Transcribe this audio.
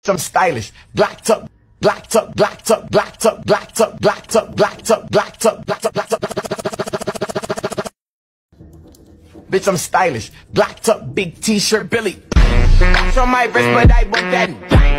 I'm stylish, blacked up, blacked up, blacked up, blacked up, blacked up, blacked up, blacked up, blacked up, blacked up, blacked up. Bitch, I'm stylish, blacked up, big t-shirt, Billy. That's on my wrist, but I want that.